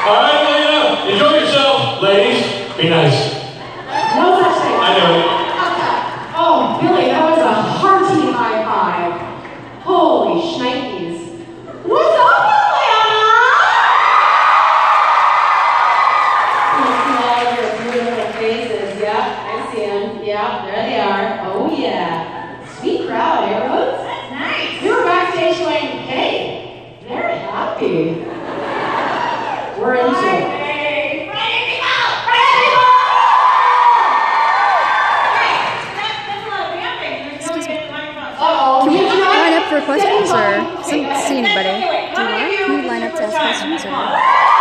All right, Lena, enjoy yourself. Ladies, be nice. No such thing. I know it. Oh, Billy, that was a hearty high five. Holy shnikes. What's up, Atlanta? I see all of your beautiful faces. Yep, I see them. Yep, there they are. Oh, yeah. Sweet crowd, eh, Rose? Nice. We were backstage going, hey, they're happy. We're into it. For questions, or doesn't see anybody. Do you want? Can you line up to ask questions, or not?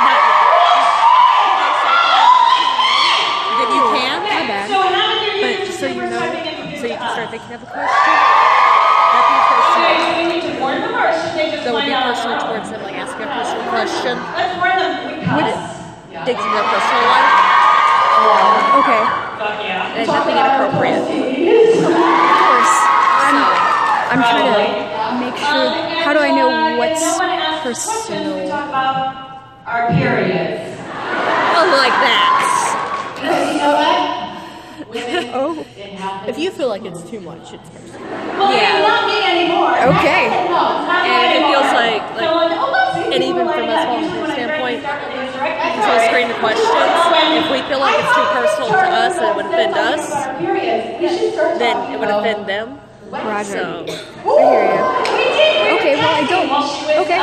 That you can? My bad. But just so you know, so you can start thinking of a question. That'd be personal. That would be personal towards them, like asking a personal question. Would it dig into their personal life? Okay. And nothing inappropriate. Of course. I'm trying to make sure. How do I know what's personal? Our periods. Oh, like that. You know what? Oh. If you feel like it's too much, it's personal. Yeah. Not me anymore. Okay. And it feels like and even from a small group standpoint, so screen the questions. If we feel like it's too personal to us and it would offend us, then it would offend them. Roger. So, I hear you. Okay, well, I don't. Okay.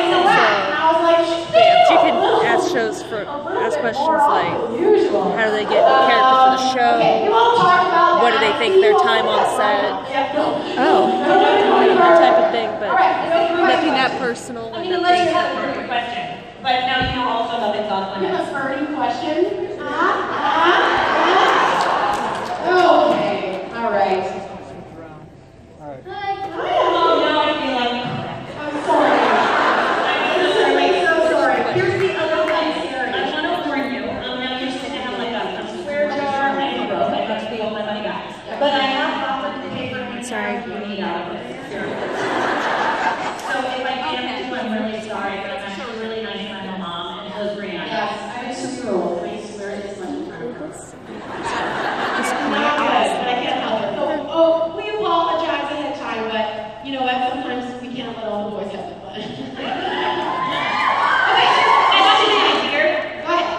you can ask questions like, how do they get character for the show? What do they think their time on set? Oh. That type of thing, but nothing that personal. And nothing question. But now you know also nothing's off limits. A burning question? Okay. All right. But I have offered the paper. Sorry. So if I can't, I'm really sorry, but I'm actually really nice to my mom and his Brianna. Yes, I just rule. I swear it is much in front of us. Yes, but I can't help it. Oh, we apologize ahead of time, but you know what? Sometimes we can't let all the boys have the fun. Okay, I got you guys here. Go ahead.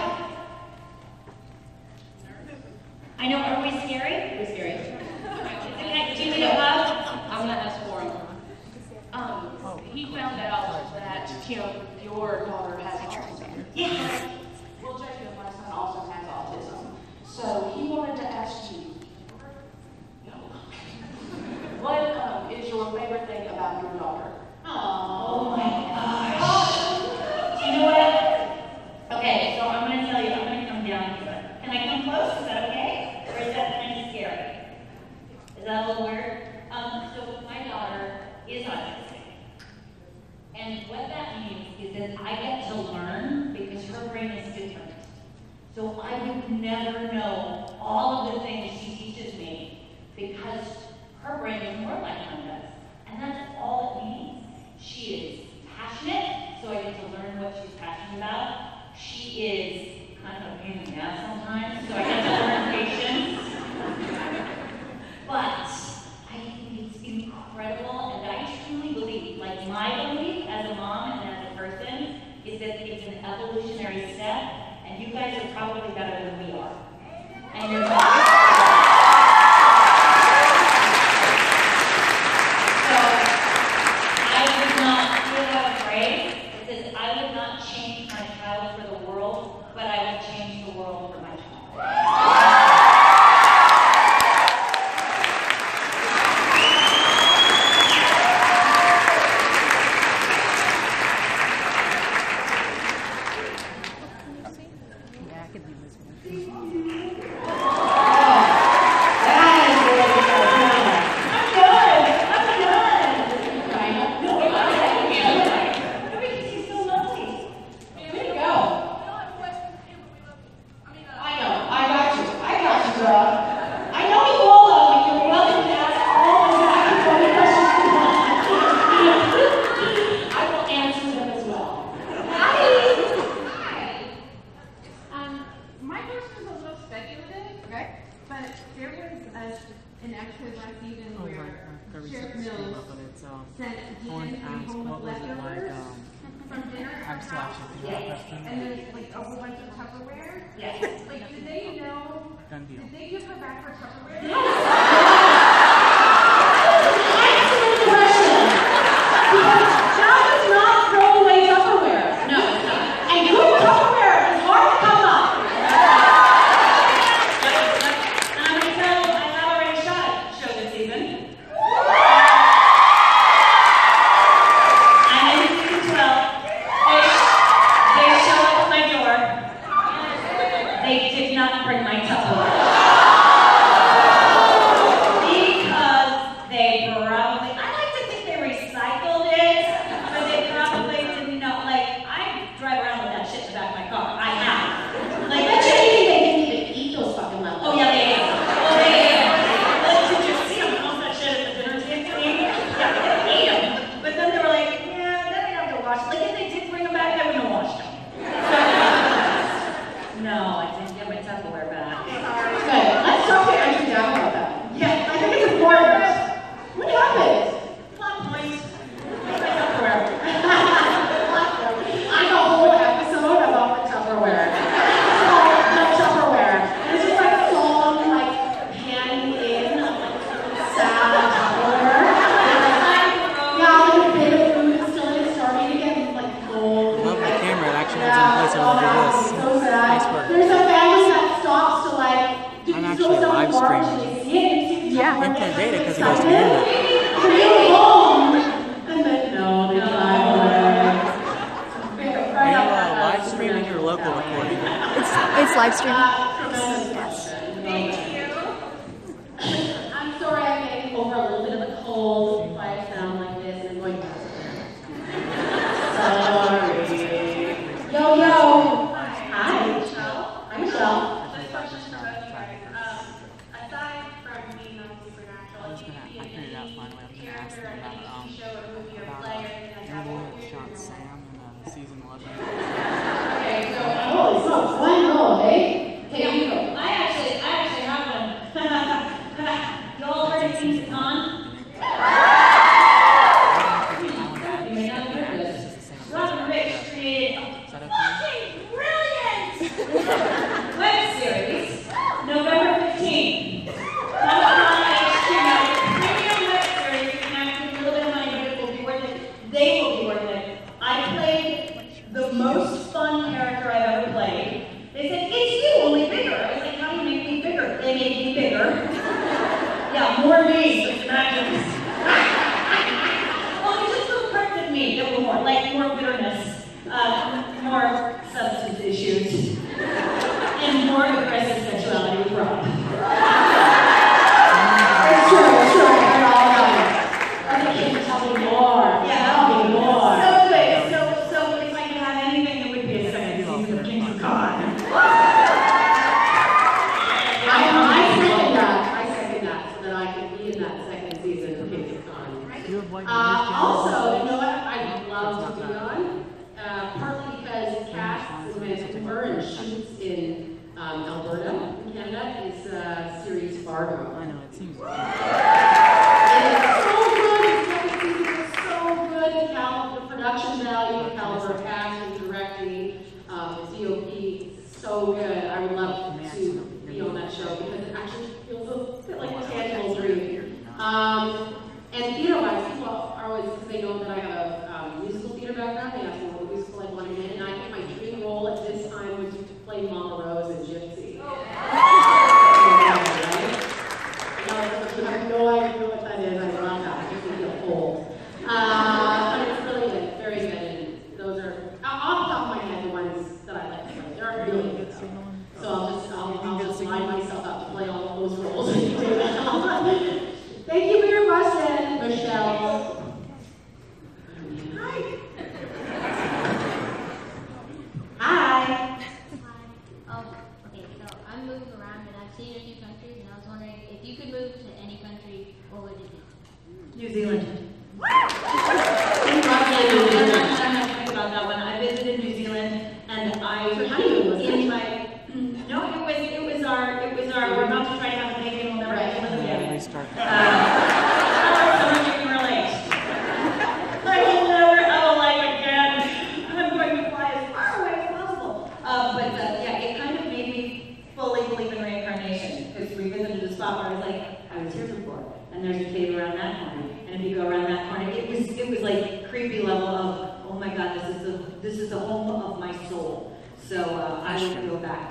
I know, are we scary? We're scary. Do you need a hug? I'm gonna ask for him. He found out that Kim, your daughter, has autism. Yes. Well, Jacob, my son, also has autism. So he wanted to ask you. No. What is your favorite thing about your daughter? Oh my gosh. You know what? Okay, so I'm gonna tell you. I'm gonna come down here. Can I come close? Is that okay? Or is that kind of scary? Is that a little weird? So my daughter is autistic. And what that means is that I get to learn because her brain is different. So I would never know all of the things she teaches me because her brain is more like mine does. And that's all it means. She is passionate, so I get to learn what she's passionate about. She is kind of a pain in the ass sometimes, so I get to learn patience. But I think it's incredible, and I truly believe, like my belief as a mom and as a person, is that it's an evolutionary step, and you guys are probably better than we are. And you're not. So I would not feel that afraid, because I would not change my child for the world, but I would change the world for my child. And there's like a whole bunch of Tupperware. Yes. Like, did they know? Did they give her back her Tupperware? That does not throw away Tupperware. No, it's not. And good Tupperware is hard to come up. And I'm going to tell I have already shot a show this season. I'm in season 12. They show up at my door. They did not bring my Tupperware. Because they probably, I like to think they recycled it, but they probably didn't know. Like, I drive around with that shit in the back of my car. I have. Like, But you mean they didn't even eat those fucking leftovers? oh yeah, they ate. Oh, they ate. Like, did you see them toss that shit at the dinner table? Yeah, they ate them. But then they were like, yeah, then they have to wash. Like, if they did bring them back, they wouldn't have washed them. No, I didn't get my Tupperware back. Good. Let's talk to Andrew down about that. Yeah, I think it's important. What happened? plot point. My Tupperware. I know a whole episode about the Tupperware. So, the Tupperware. There's just like a song, like, panning in, like, sad Tupperware. Yeah, like a bit of food is still like starting to get, like, cold. I love the camera. It actually has in place over to this. So sad. Nice work. There's a family that stops to, like, do I'm you actually still live watch? streaming. They see it, they see the Yeah. Tupperware. Infinite data because it goes to the internet. Bring it home. And then, no, they drive away. Are you live streaming or local recording? It's live streaming. Thank you. I'm sorry I'm getting over a little bit of a cold if I sound like this and going, sorry. Yo, yo. Hi. Michelle. I'm Michelle. This question's for both you guys. Aside from being on Supernatural, if you could be in any character in any TV show or movie or play or anything like that, what would you Shot do? Sam in season 11. Okay, so, holy smokes, one roll, eh? Hey, you go. I actually have one. Y'all heard of ATLCON? You may not have heard of this. Robin Rich created a fucking brilliant web series, November 15th. That's on HBO. Premium web series. You can actually a little bit of money, but it will be worth it. They will be worth it. I played the most fun character I've ever played. They said, it's you, only bigger. I was like, how do you make me bigger? They made me bigger. Yeah, more me, just imagine. Well, it's just a little part of me, a little more, like more bitterness, more substance issues, and more aggressive sexuality with Rob. It's true, I heard all about it. Okay, Kim, tell me more. Yeah, Tell me more. So if I could have anything, it would be a second season of Kim and Bri. I second that, so that I can be in that second season of Kim and Bri. Also, you know what I'd love to be on? Partly because Cass is Vancouver and shoots in Alberta, in Canada, is series Fargo. I know, it seems It is so good, the second season is so good, the production value, the caliber of acting, directing, the DOP, so good. I would love to be on that show because it actually feels a bit like a tangible dream. And theater-wise, people are always, because they know that I have a musical theater background, they ask me what musical I want to be in, and I think my dream role at this time would be to play Mama Rose in Gypsy. You have no idea what that is. I love that. It makes me feel old. But it's really good, very good. And those are, off the top of my head, the ones that I like to play. They're really good. So I'll just line myself up to play all of those roles. Thank you very much.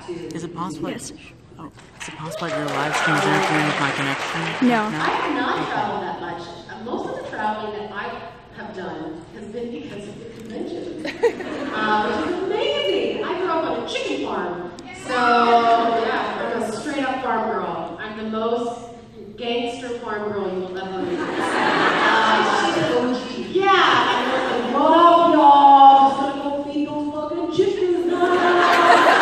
back to. Is it possible? Yes. Oh, is it possible that your live stream's interfering with my connection? No. I have not traveled that much. Most of the traveling that I have done has been because of the conventions, which is amazing. I grew up on a chicken farm, so yeah, I'm a straight up farm girl. I'm the most gangster farm girl you will ever meet. Yeah, I was like, what up, y'all? Just gonna go feed those fucking chickens now.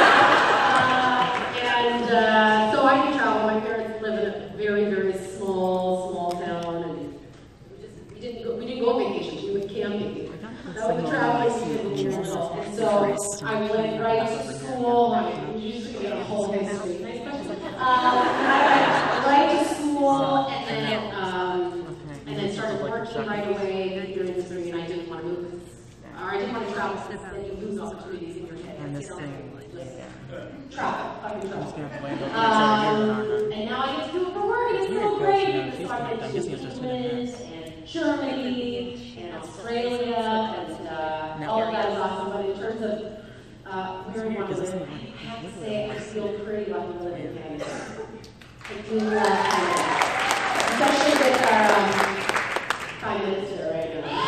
So I can travel. My parents live in a very, very small town, and we didn't go on vacations. We went camping. That was the traveling we did when we were adults. And so I went right to school. I used to get a whole history. I went right to school, and then started working right away during the surgery, and I didn't want to move, or I didn't want to travel because then you lose opportunities in your head. And this thing. Travel, fucking travel. And And now I get to do it for work, and it's so great. So I get to do England, and Germany, and Australia, and all of that is awesome. But in terms of where we want to live, I have to say I feel pretty lucky to live in Canada. I do love Canada. Especially with our Prime Minister right now.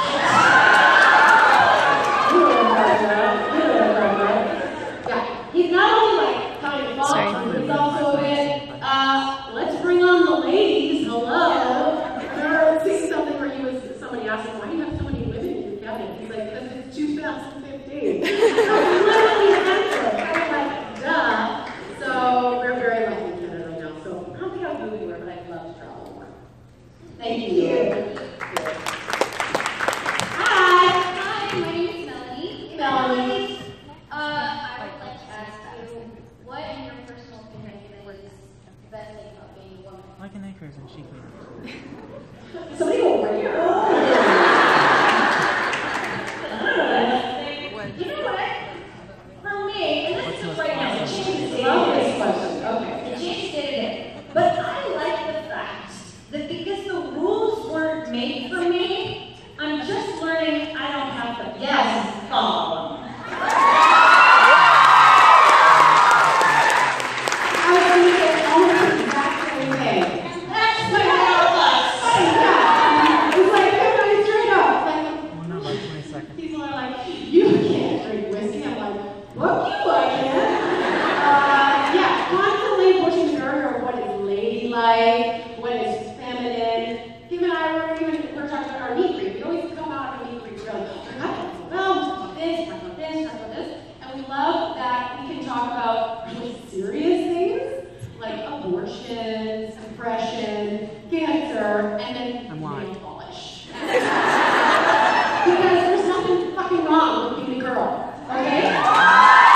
Yeah, he's not only like kind of fun, he's also a bit, let's bring on the ladies, hello. I remember seeing something where somebody asked him, why do you have so many women in your cabinet? He's like, because it's 2015. Literally answered. I was like, duh. So we're very lucky in Canada right now. So I don't think I'll move anywhere, but I'd love to travel more. Thank you. Hi, my name is Melanie. Melanie. I would like to ask you, what in your personal opinion is the best thing about being a woman? like an acres and she cleans. Somebody over here. You know what? For me, and this is right now, it changes day Love to this day. question. Okay. It changes day to day. But I like the fact that because the rules weren't made for me, I'm just learning I don't have to follow them. I was going to say almost the exact same thing. That's what I was. Yeah. It's like, everybody straight up. Like, Well, not like 20 seconds. people are like, you can't drink whiskey. I'm like, fuck you, I can. Yeah, constantly pushing the barrier of what is ladylike, what is feminine. Kim and I we're talking about our meat creep. We always come out of a meat creep going, talk about this, talk about this, talk about this. And we love that we can talk about really serious things like abortion, suppression, cancer, and then nail polish. Because there's nothing fucking wrong with being a girl, okay?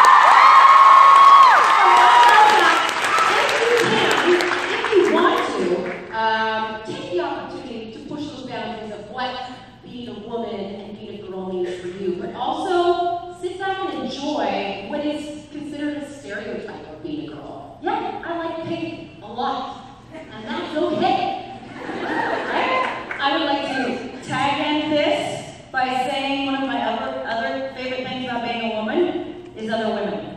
If you want to, take the opportunity to push those boundaries of what being a woman and being a girl means for you, but also sit back and enjoy what is considered a stereotype of being a girl. Yeah, I like pink a lot, and that's okay. Right? I would like to tag end this by saying one of my other favorite things about being a woman is other women.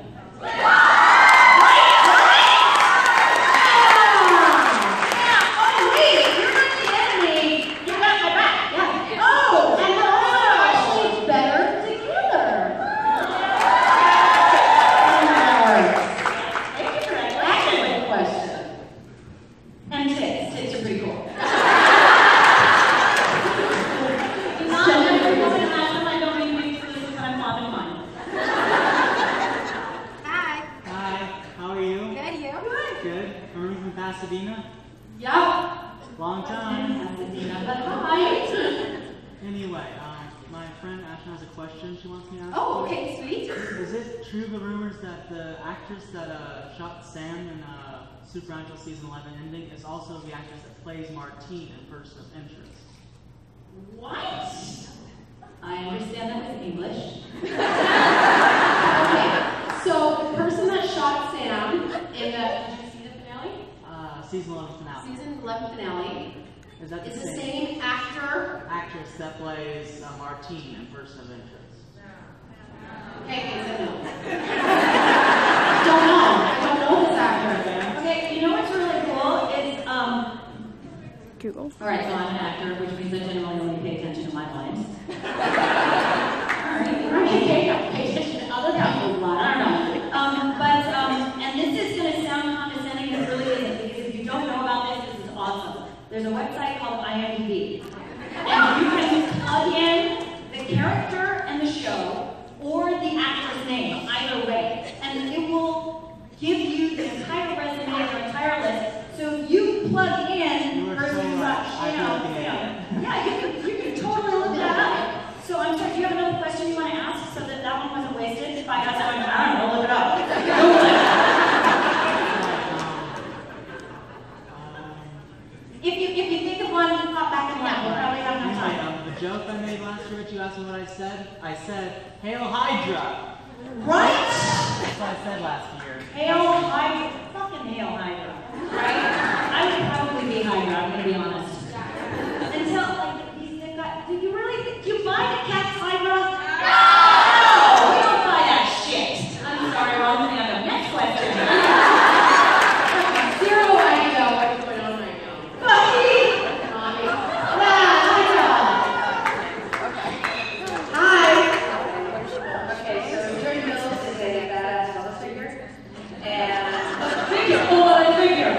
Pasadena? Yep. Long time. Pasadena, but hi. Anyway, my friend Ashley has a question she wants me to ask. Oh, okay, sweet. Is it true the rumors that the actress that shot Sam in Supernatural Season 11 ending is also the actress that plays Martine in Person of Interest? What? I understand that was English. Okay, so the person that shot Sam in the, did you see the finale? Season 11 finale. Season 11 finale. Is that the same actor? Actress that plays Martine in Person of Interest. Okay, so no. Don't know. the show or the actor's name, either way. And it will give you the entire resume or entire list. So if you plug in person rush, you can totally look that up. So I'm sorry, do you have another question you want to ask so that that one wasn't wasted? If I got that one, I don't know, look it up. Google it. If you think of one, pop back in line. We'll probably have enough time. The joke I made last year, you asked me what I said. I said, Hail Hydra. Right? That's what I said last year. Hail Hydra. Fucking Hail Hydra. Right? I would probably be Hydra, I'm going to be honest. Until, like, they've got, do you really think, do you buy the cat's Hydra? No! We don't buy that shit. I'm sorry, we're on the other. Next question. Zero idea what's going on right now. Bucky! Hi! Okay, so Joy Mills is a badass mother figure. And Figure, figure.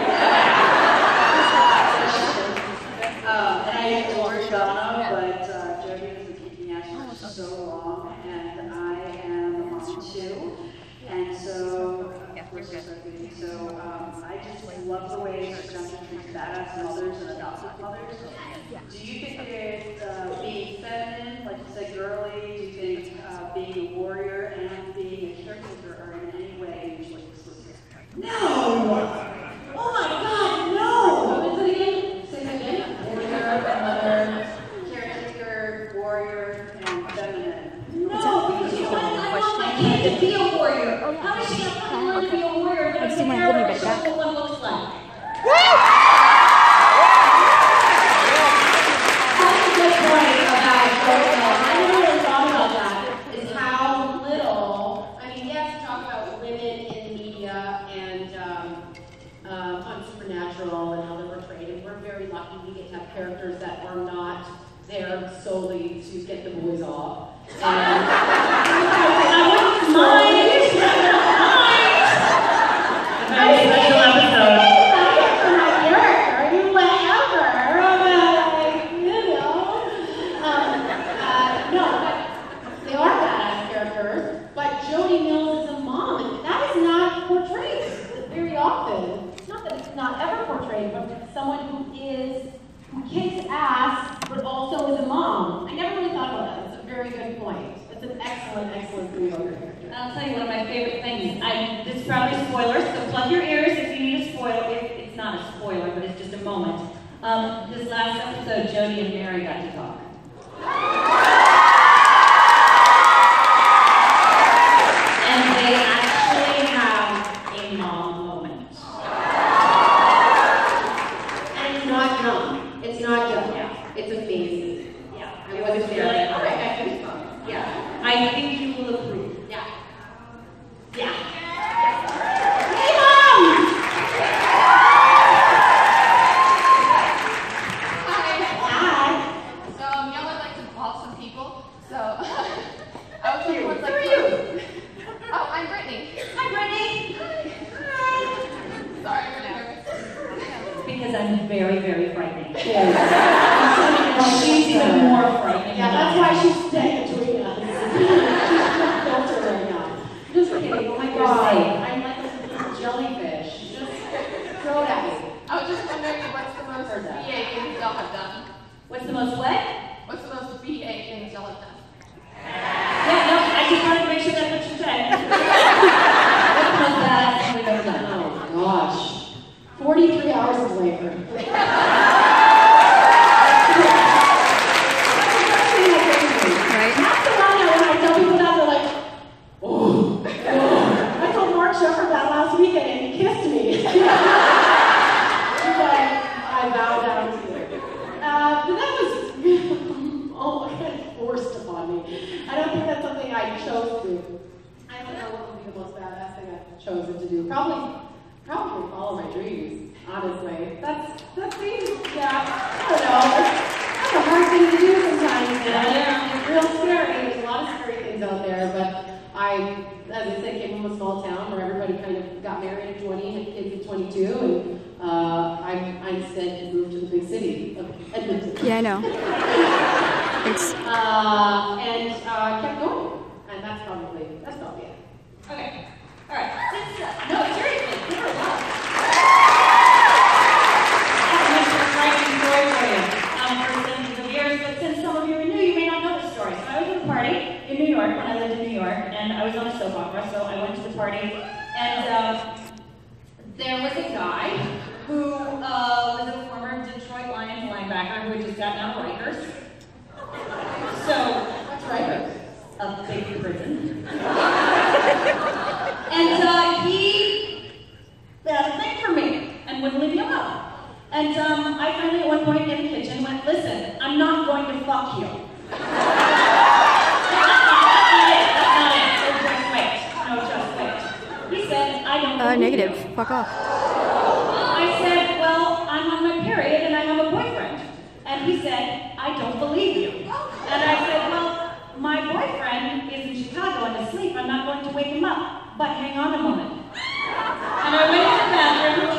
and I used to work Donna, but Jody has been kicking ass for so long, and I am a mom too. And so, of course, I just love the way Spencer treats badass mothers and adoptive mothers. Do you think that being feminine, like you said, girly, do you think being a warrior and being a caretaker are in any way mutually exclusive? No! Oh my God, no! Say that again. Warrior, mother, caretaker, warrior, and feminine. No, because you know what? I want my kid to be a warrior. How does she fucking learn to be a warrior? I just want to hold me back. Show what one looks like. That's a good point about I never really thought about that, is how little, I mean, yes, talk about women in media and on Supernatural and how they're portrayed, and we're very lucky we get to have characters that are not there solely to get the boys off. And I wouldn't mind. Very special episode. They are badass characters, but Jody Mills is a mom, and that is not portrayed very often. It's not that it's not ever portrayed, but someone who kicks ass, but also is a mom. I never really thought about that. That's a very good point. That's an excellent, excellent thing about your character. I'll tell you one of my favorite things. This is probably spoilers, so plug your ears if you need a spoiler. It's not a spoiler, but it's just a moment. This last episode, Jody and Mary got to talk. And they actually have a mom moment. And it's not dumb. It's not dumb. Yeah. It's amazing. Yeah. I wasn't there. Really I think it's fun. Yeah. I think you will approve. Yeah. Yeah. Hey, Mom! Hi. So y'all are like some awesome people. So I was looking towards like. Who are you? Oh, I'm Brittany. Hi, Brittany. Sorry, I'm really nervous. Because I'm very, very frightening. Yes. She's even more frightening. Yeah, that's why she's staying between us. She's no filter right now. Just kidding. Oh my God. I'm like a little jellyfish. Just throw it at me. I was just wondering what's the most Heard that. BA things y'all have done? What's the most what? What's the most BA things y'all have done? Yeah, no, I just wanted to make sure that's what you said. What's the most badass thing we've ever done? Oh gosh. 43 hours of labor. Right? Half the time when I tell people that, they're like, oh. I told Mark Shepard that last weekend and he kissed me. But I bowed down to it. But that was, oh my God, forced upon me. I don't think that's something I chose to. I don't know what would be the most badass thing I've chosen to do. Probably follow my dreams, honestly. That's me. Yeah, I don't know. That's a hard thing to do sometimes, man. It's real scary. There's a lot of scary things out there, but as I said, came from a small town where everybody kind of got married at 20, had kids at 22, and I instead moved to the big city of Edmonton. Yeah, I know. Thanks. And kept going. And that's probably it. Okay. All right. No, seriously, give her a love. That's an exciting story for you. For centuries of years, but since some of you are new, you may not know the story. So I was at a party in New York when I lived in New York, and I was on a soap opera, so I went to the party, and there was a guy who was a former Detroit Lions linebacker who had just gotten out of Rikers. So, what's Rikers? A big prison. And he had a thing for me and wouldn't leave me alone. And I finally at one point in the kitchen went, listen, I'm not going to fuck you. That's not it. No, just wait. He said, I don't believe Negative. you. Fuck off. I said, well, I'm on my period and I have a boyfriend. And he said, I don't believe you. And I said, well, my boyfriend is in Chicago and asleep. I'm not going to wake him up. But hang on a moment. And I went to the bathroom.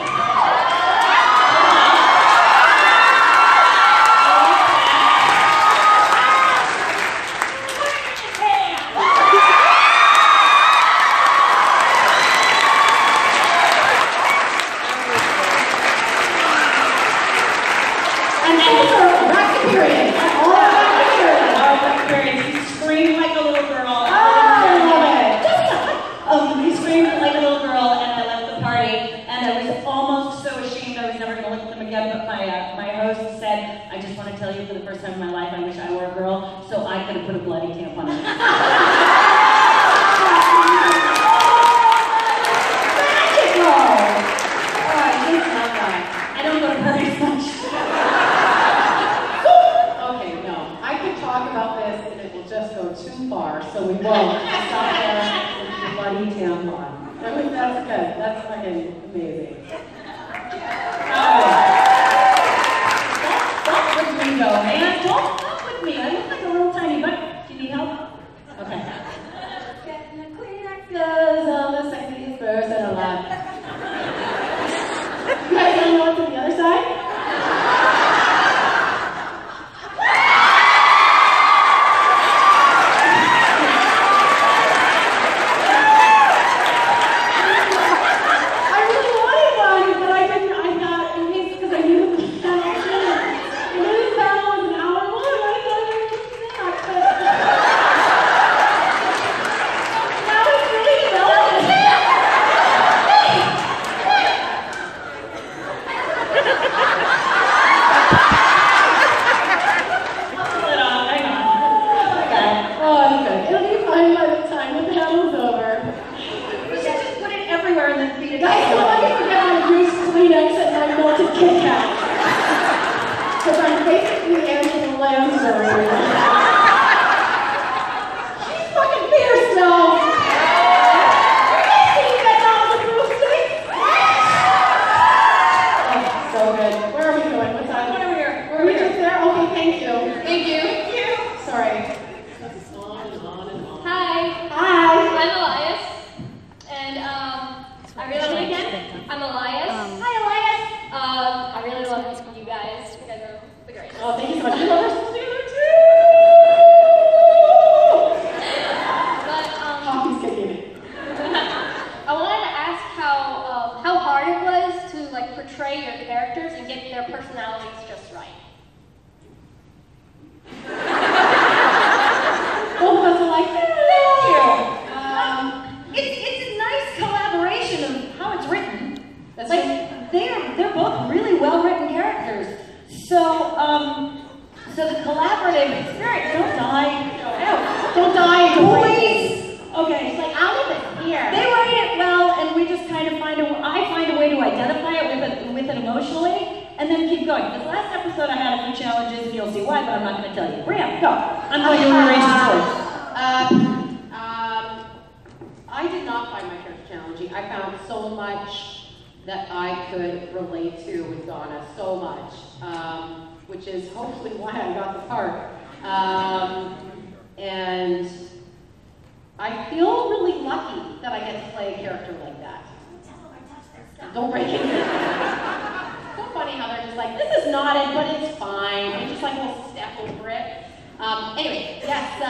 Anyway, yes,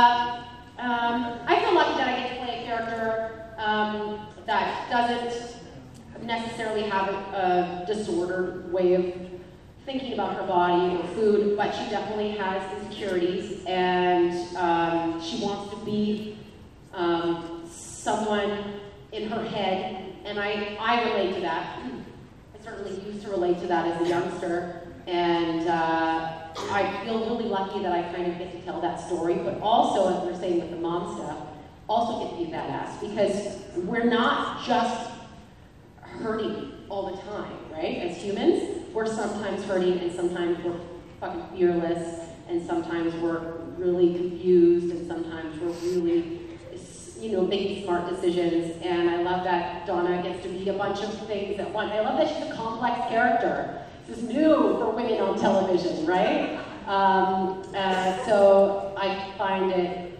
I feel lucky that I get to play a character that doesn't necessarily have a disordered way of thinking about her body or food, but she definitely has insecurities, and she wants to be someone in her head, and I relate to that. I certainly used to relate to that as a youngster, and I feel really lucky that I kind of get to tell that story, but also, as we're saying with the mom stuff, also get to be badass, because we're not just hurting all the time, right? As humans, we're sometimes hurting, and sometimes we're fucking fearless, and sometimes we're really confused, and sometimes we're really, making smart decisions. And I love that Donna gets to be a bunch of things at once. I love that she's a complex character. This is new for women on television, right? So I find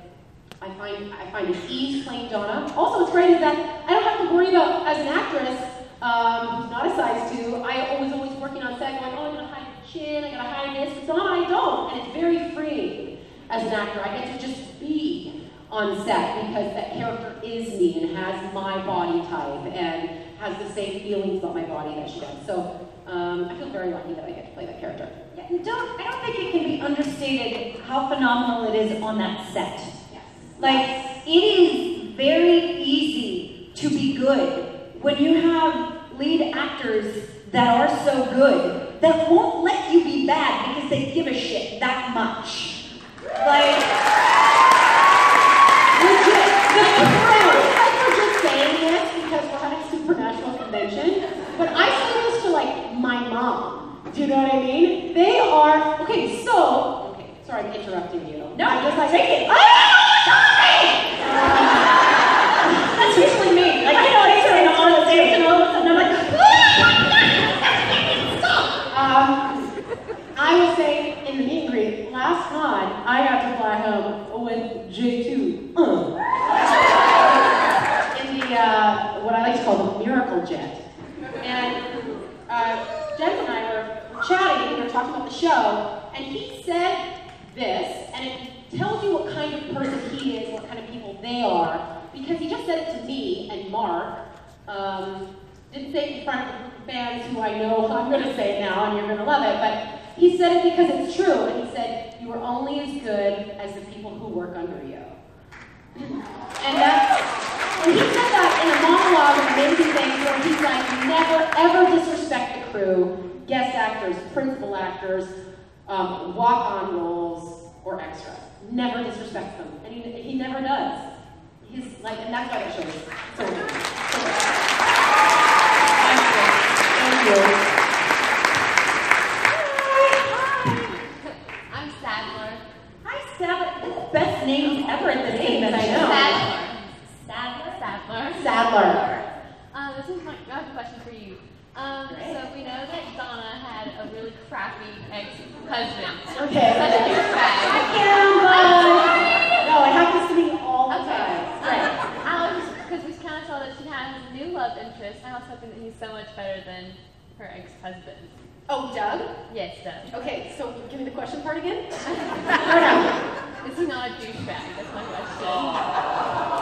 it ease playing Donna. Also, what's great is that I don't have to worry about, as an actress, who's not a size 2, I was always working on set going, oh, I'm gonna hide the chin, I gotta hide this. With Donna, I don't, and it's very freeing as an actor. I get to just be on set because that character is me and has my body type and has the same feelings about my body that she does. So I feel very lucky that I get to play that character. Yeah, I don't think it can be understated how phenomenal it is on that set. Yes. Like, it is very easy to be good when you have lead actors that are so good that won't let you be bad because they give a shit that much. Like, legit, the crew. We're just saying this because we're at a supernatural convention, but I say this to, like, my mom. Do you know what I mean? They are, okay, sorry I'm interrupting you. No, I'm just like, take it. That's usually me. Like, they say all the days and all of a sudden I'm like, I will say, in the meet and greet, last con, I got to fly home with J2. In the, what I like to call the miracle jet. And Jen and I were chatting, we were talking about the show, and he said this, and it tells you what kind of person he is, what kind of people they are, because he just said it to me and Mark. Didn't say it in front of fans who I know, I'm going to say it now, and you're going to love it, but he said it because it's true, and he said, you are only as good as the people who work under you. And he said that in a monologue of amazing things where he's like, never ever disrespect the crew, guest actors, principal actors, walk-on roles, or extras. Never disrespect them, and he never does. He's like, and that's why that show is so good. Thank you. I'm Sadler. hi, Sadler. Best names ever at the convention. I know. Sadler. This is I have a question for you. So we know that Donna had a really crappy ex-husband. Okay. Such a douchebag. I can, no, it happens to me all the time. Right. Because we kind of saw that she had a new love interest. I was hoping that he's so much better than her ex-husband. Oh, Doug? Yes, Doug. Okay, so give me the question part again. Is he not a douchebag? That's my question.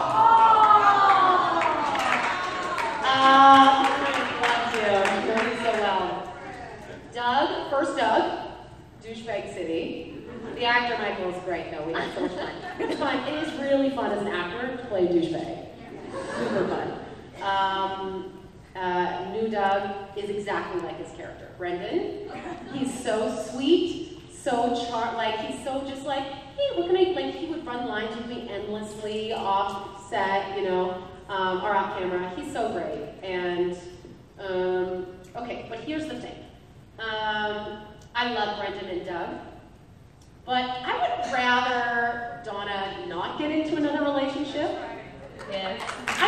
Love you. You know me so well. Doug, first Doug, douchebag city. The actor Michael is great though. We had so much fun. It's fun. It is really fun as an actor to play a douchebag. Super fun. New Doug is exactly like his character, Brendan. He's so sweet, so he's so just like, hey, what can I, like, he would run lines with me endlessly off set, or off camera. He's so great. And, okay, but here's the thing. I love Brendan and Doug, but I would rather Donna not get into another relationship. Yes.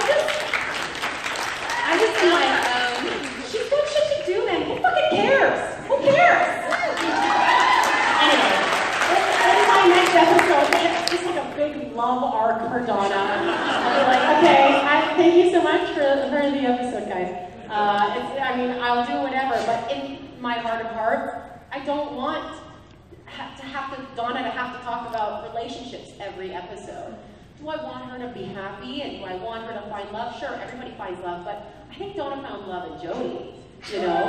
I just feel like, she's got shit to do then. Who fucking cares? Who cares? Anyway, in my next episode, it's like a big love arc for Donna. I'll be like, okay, thank you so much for the episode, guys. I'll do whatever, but in my heart of hearts, I don't want Donna to have to talk about relationships every episode. Do I want her to be happy, and do I want her to find love? Sure, everybody finds love, but I think Donna found love in Jody, you know?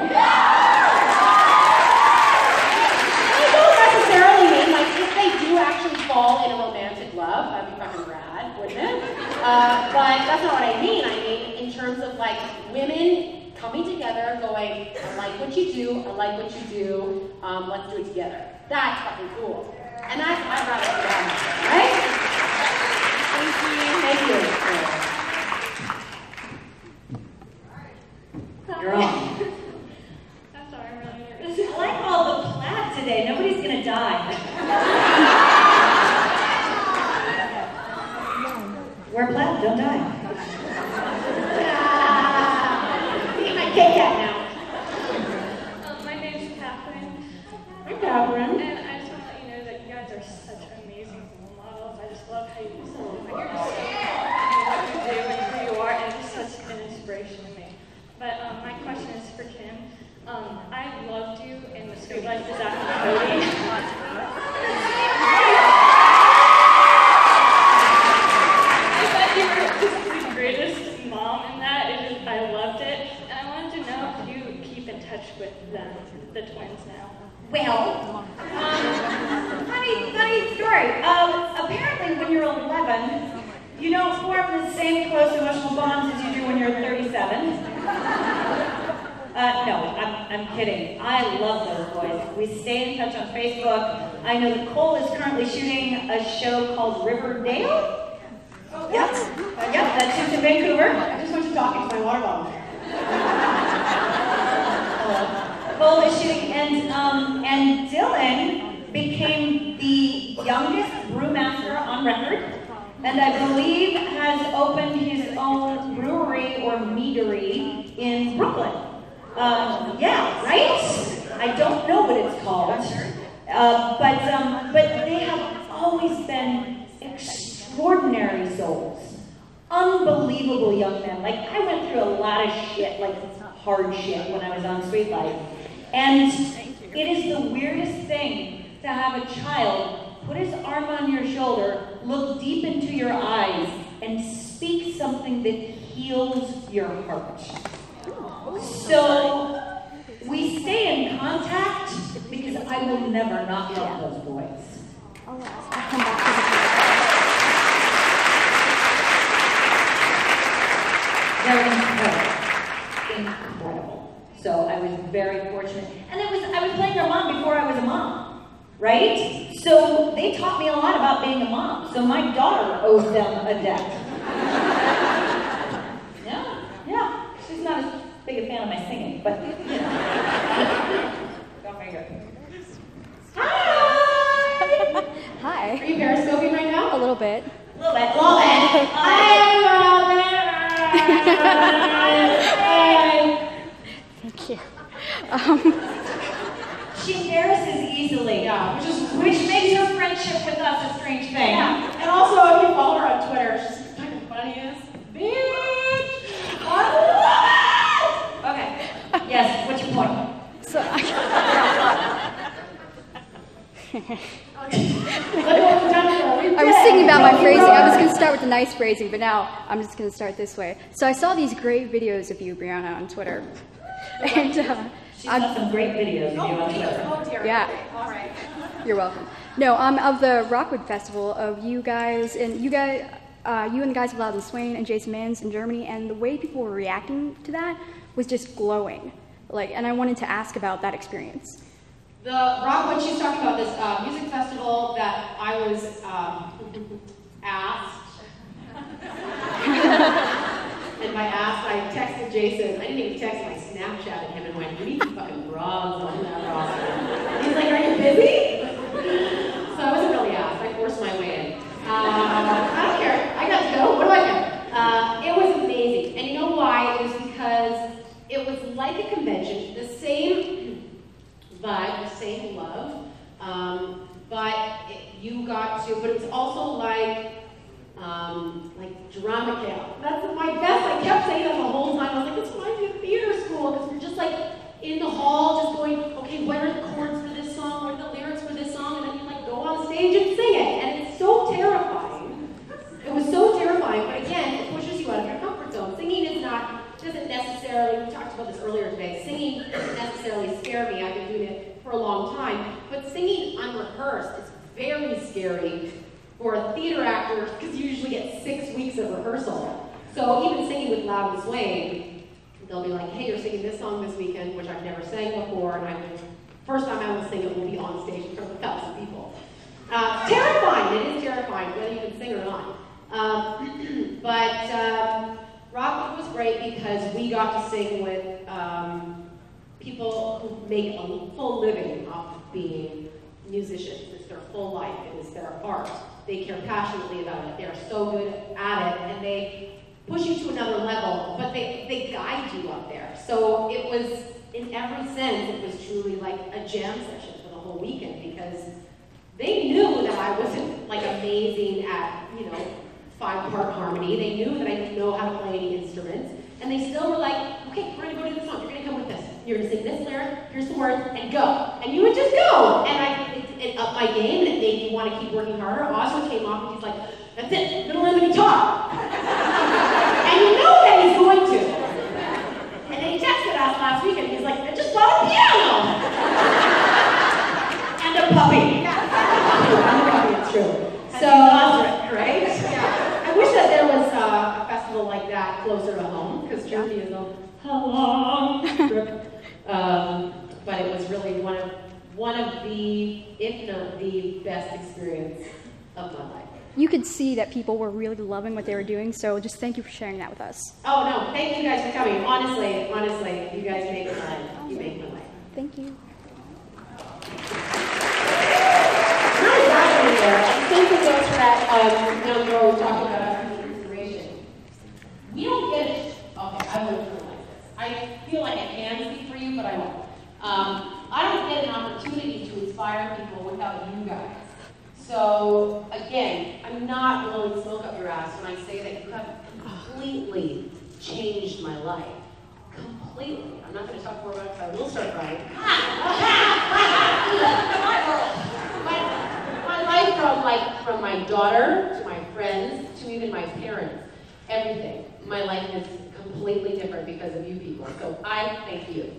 I don't necessarily mean, like, if they do actually fall in a romantic love, that'd be fucking rad, wouldn't it? But that's not what I mean. I mean, in terms of, like, women coming together, going, I like what you do, I like what you do, let's do it together. That's fucking cool. And that's what I'd rather see that, right? Thank you. You're on. I'm sorry, I'm really nervous. I like all the plaid today. Nobody's gonna die. Wear plaid, don't die. Eat my cake out now. My name's Catherine. I'm Catherine. And I just want to let you know that you guys are such amazing role models. I just love how you just, you're just so what you do and who you are, and it's just such an inspiration to me. But my question is for Kim. I loved you in the Streetlights Disaster Cody. I thought you were just the greatest mom in that. I loved it. And I wanted to know if you keep in touch with them, the twins now. Well, funny story. Apparently when you're 11, you don't form the same close emotional bonds as you do when you're 37. No, I'm kidding. I love those boys. We stay in touch on Facebook. I know that Cole is currently shooting a show called Riverdale. Oh, Yep, that shoots in Vancouver. I just went to talking to my water bottle. Cole is shooting, and Dylan became the youngest brewmaster on record, and I believe has opened his own brewery or meadery in Brooklyn. Yeah, right? I don't know what it's called, but they have always been extraordinary souls, unbelievable young men. Like, I went through a lot of shit, like hard shit, when I was on Streetlight. And it is the weirdest thing to have a child put his arm on your shoulder, look deep into your eyes, and speak something that heals your heart. So we stay in contact because I will never not love those boys. I'll come back to They're incredible. So I was very fortunate. And I was playing their mom before I was a mom, right? So they taught me a lot about being a mom. So my daughter owes them a debt. Yeah. She's not as big a fan of my singing, but you know. Go figure. Hi! Hi. Are you periscoping right now? A little bit. A little bit. Hi, everyone out there! Thank you. She embarrasses easily, Yeah, which makes her friendship with us a strange thing. Yeah, and also if you follow her on Twitter, she's kind of funny as bitch. I love it. Okay. Yes. What's your point? So I was thinking about my phrasing. I was going to start with the nice phrasing, but now I'm just going to start this way. So I saw these great videos of you, Brianna, on Twitter. And She's got some great videos of you on Twitter. yeah, All right. you're welcome. No, of the Rockwood Festival of you guys, and you and the guys of Loudon Swain and Jason Mans in Germany, and the way people were reacting to that was just glowing. And I wanted to ask about that experience. The Rockwood, she's talking about this music festival that I was asked. And by asked, I texted Jason. I didn't even text, I Snapchatted him and went, "We need some fucking bras on that roster." He's like, "Are you busy?" So I wasn't really asked. I forced my way in. I don't care. I got to go. What do I care? It was amazing. And you know why? It was because it was like a convention. The same vibe, the same love, but you got to, but it's also like drama camp. That's my best. I kept saying that the whole time. I was like, this reminds me of theater school, because we're just like in the hall, just going, okay, what are the chords for this song? What are the lyrics for this song? And they just sing it, and it's so terrifying. It was so terrifying, but again, it pushes you out of your comfort zone. Singing doesn't necessarily, we talked about this earlier today, singing doesn't necessarily scare me. I've been doing it for a long time, but singing unrehearsed is very scary for a theater actor because you usually get 6 weeks of rehearsal. So even singing with Loud and Swaying, they'll be like, hey, you're singing this song this weekend, which I've never sang before, and first time I will sing it will be on stage in front of 1,000 people. Terrifying, it is terrifying, whether you can sing or not. But Rockwood was great because we got to sing with people who make a full living off of being musicians. It's their full life, it is their art. They care passionately about it, they're so good at it, and they push you to another level, but they guide you up there. So it was, in every sense, it was truly like a jam session for the whole weekend because they knew that I wasn't like amazing at, 5-part harmony. They knew that I didn't know how to play any instruments, and they still were like, okay, we're gonna go do this song, you're gonna come with this. You're gonna sing this lyric, here's the words, and go. And you would just go. And it upped my game, and it made me want to keep working harder. Oscar came off, and he's like, that's it, I'm gonna learn the guitar. And you know that he's going to. And then he texted us last week, and he's like, I just bought a piano. And a puppy. And a puppy, it's true. So, right? Yeah. I wish that there was a festival like that closer to home, because Germany is a long trip. But it was really one of the, if not the best experience of my life. You could see that people were really loving what they were doing, so just thank you for sharing that with us. Oh no, thank you guys for coming. Honestly, you guys make my life. You make my life. Thank you. I think it goes for that young girl who talked about inspiration. We don't get it. Okay, I wouldn't feel like this. I feel like I can speak for you, but I won't. I don't get an opportunity to inspire people without you guys. So, again, I'm not blowing smoke up your ass when I say that you have completely changed my life. Completely. I'm not going to talk more about it because I will start crying. My life from my daughter to my friends to even my parents, everything. My life is completely different because of you people. So I thank you.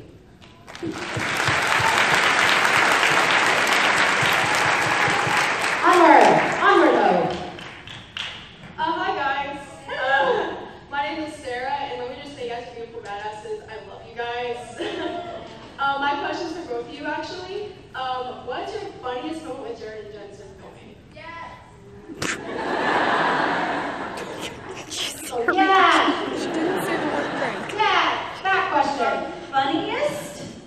Onward. Hi guys. My name is Sarah, and let me just say, you guys are beautiful badasses. I love you guys. My question's for both of you, actually. What's your funniest moment with Jared and Jensen filming? Yes. Oh, yeah. She didn't say the word prank. Yeah. That question. Funniest?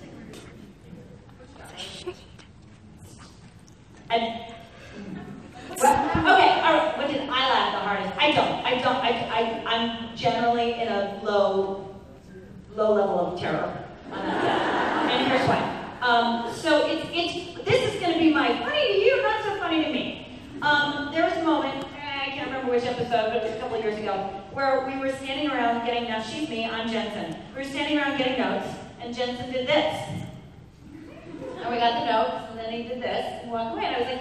Okay, all right, when did I laugh the hardest? I'm generally in a low level of terror. And here's why. So this is gonna be my funny to you, not so funny to me. There was a moment, I can't remember which episode, but it was a couple of years ago, where we were standing around getting notes. She's me, I'm Jensen. We were standing around getting notes, and Jensen did this. And we got the notes, and then he did this, and walked away. And I was like,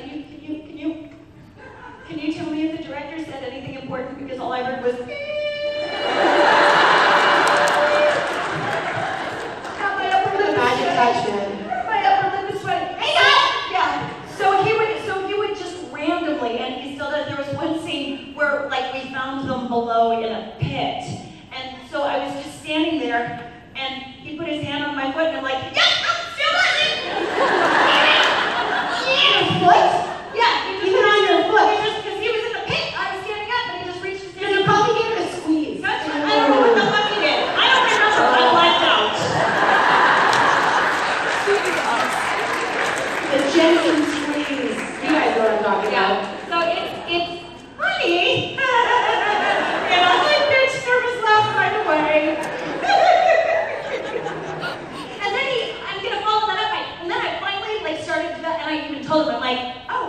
can you tell me if the director said anything important? Because all I heard was, my upper lip is sweating. My upper lip is sweating. Hey guys! Yeah. So he would just randomly, and he still does. There was one scene where like we found them below in a pit, and so I was just standing there, and he put his hand on my foot, and I'm like, yeah, I'm still listening. Yeah, foot? Yeah, even on your foot. Because he was in the pit, I was standing up, and he just reached his hand. Because he probably gave it a squeeze. I don't know what the fuck he did. I don't remember. I blacked out. The Jensen squeeze. You guys know what I'm talking about. So it's funny. And I like bitch nervous laugh right away. And then I'm gonna follow that up, and then I finally like started to, and I even told him, I'm like, oh,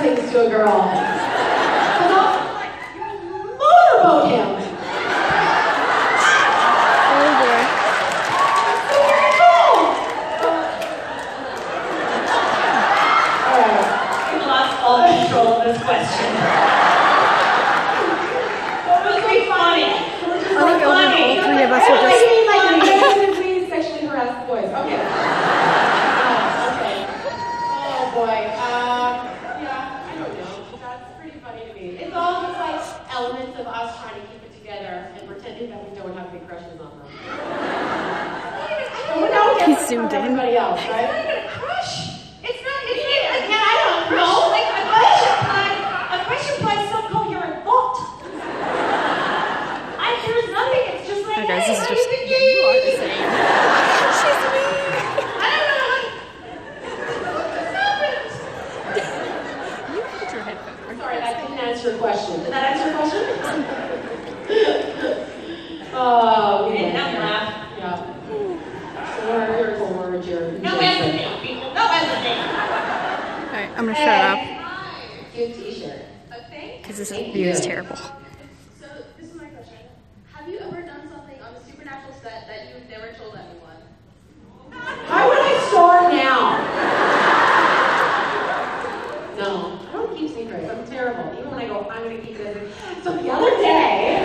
things to a girl. And I'll motorboat him. Oh boy. So very cool. Alright. We lost all control of this question. What was we funny? I think all three of us were I just. mean, like, please sexually harass the boys. Okay. Okay. Oh boy. Yeah, I don't know. That's pretty funny to me. It's all just like elements of us trying to keep it together and pretending that we don't have big crushes on them. He's zoomed in. Everybody else, right? It's not even a crush. It's not, again, I don't know. Like, a question implies some coherent thought. There's nothing, it's just like, Hi guys, hey, this is what do just. you think Yeah, you are the same. She's mean. I don't know, like, what just happened? You put your headphones. Sorry, that didn't answer your question. Did that answer your question? Oh, we And now laugh. Yeah. Here's a word here. No hesitation, people. No hesitation. Alright, I'm gonna shut up. Cute t-shirt. Thanks. Because this view is terrible. So, this is my question. Have you ever done something on the Supernatural set that you've never told anyone? Why would I start now? No, I don't keep secrets. I'm terrible. Even when I go, I'm going to keep it as a... So the other day,